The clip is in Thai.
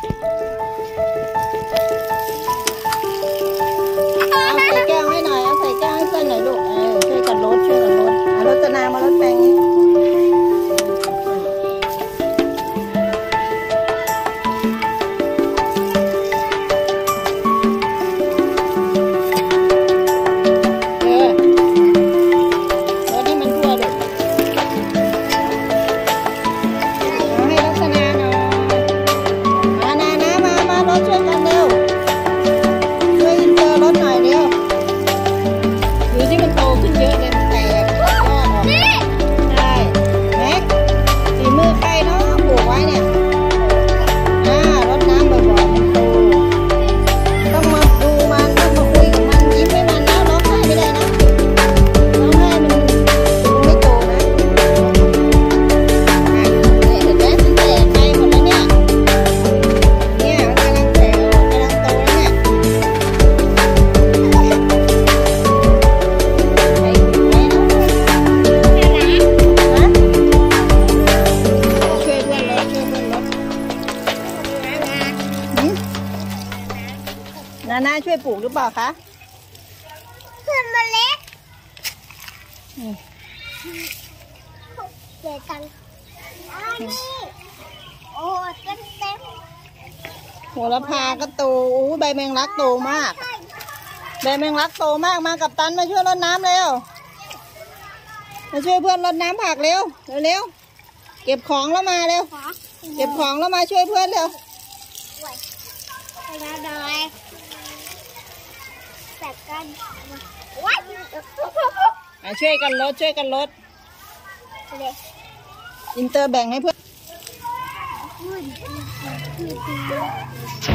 เอาใส่แก้วให้หน่อยเอาใส่แก้วให้เพื่อนหน่อยลูกช่วยกันลดรดนามาลดแปลงนี้นาช่วยปลูกหรือเปล่าคะเพื่อนมาเล็กเจอกันนี่โอ้เต็มโหระพาก็โตใบแมงลักโตมากใบแมงลักโตมากมากับตันมาช่วยรดน้ำเร็วมาช่วยเพื่อนรดน้ำผักเร็วเก็บของแล้วมาเร็วเก็บของแล้วมาช่วยเพื่อนเร็วแต่กันช่วยกันลดอินเตอร์แบ่งให้เพื่อน